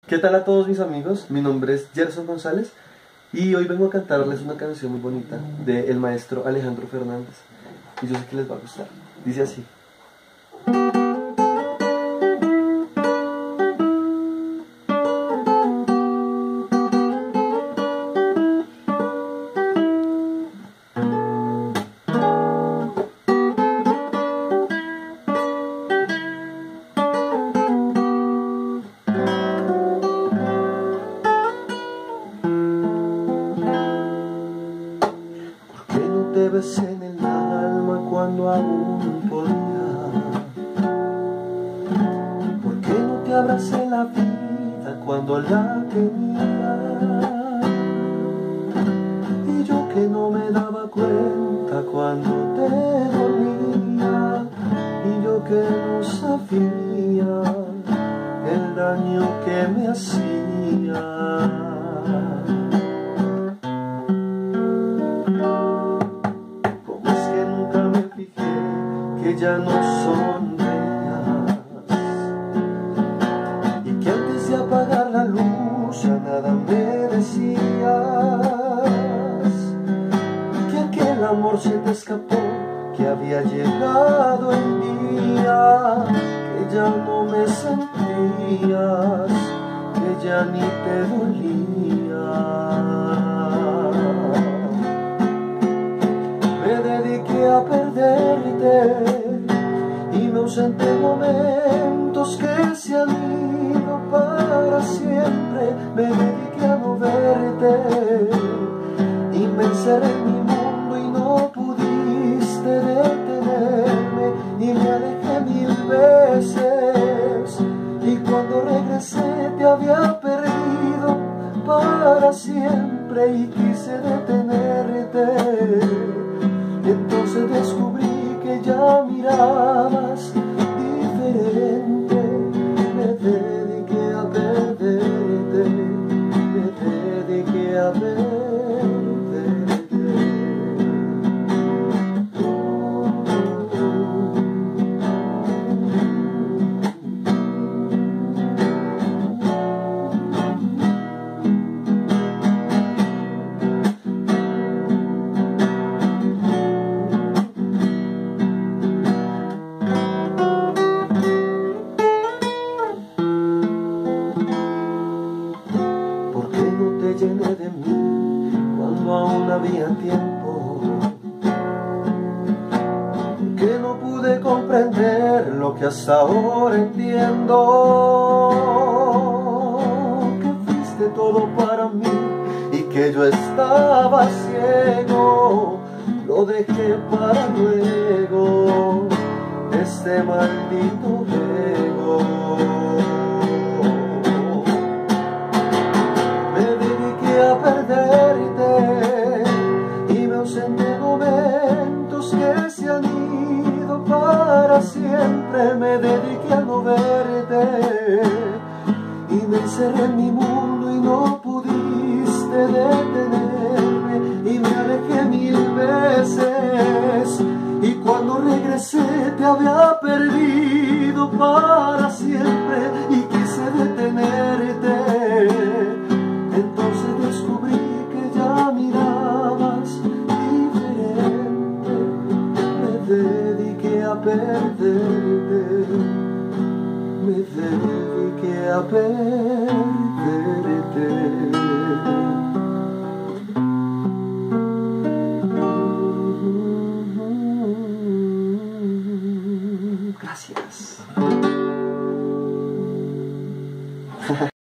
¿Qué tal a todos mis amigos? Mi nombre es Gerson González y hoy vengo a cantarles una canción muy bonita del maestro Alejandro Fernández. Y yo sé que les va a gustar. Dice así. ¿Por qué no te besé en el alma cuando aún podía? ¿Por qué no te abracé la vida cuando la tenía? Y yo que no me daba cuenta cuando te dormía, y yo que no sabía el daño que me hacía. Que ya no sonreías y que antes de apagar la luz ya nada me decías, que aquel amor se te escapó, que había llegado el día, que ya no me sentías, que ya ni te dolía. Me dediqué a perderte y me ausenté momentos que se han ido para siempre. Me dediqué a no verte y me encerré en mi mundo y no pudiste detenerme, y me alejé 1000 veces, y cuando regresé te había perdido para siempre y quise detenerte. Entonces descubrí que ya mirabas diferente. Me dediqué a perderte, me dediqué a perderte. Llené de mí cuando aún había tiempo, que no pude comprender lo que hasta ahora entiendo, que fuiste todo para mí y que yo estaba ciego. Lo dejé para luego, este maldito ego. A perderte y me ausenté momentos que se han ido para siempre. Me dediqué a no verte y me encerré en mi mundo y no pudiste detenerme, y me alejé 1000 veces, y cuando regresé te había perdido para siempre y quise detenerte. Entonces descubrí que ya mirabas diferente. Me dediqué a perderte, me dediqué a perderte. Gracias.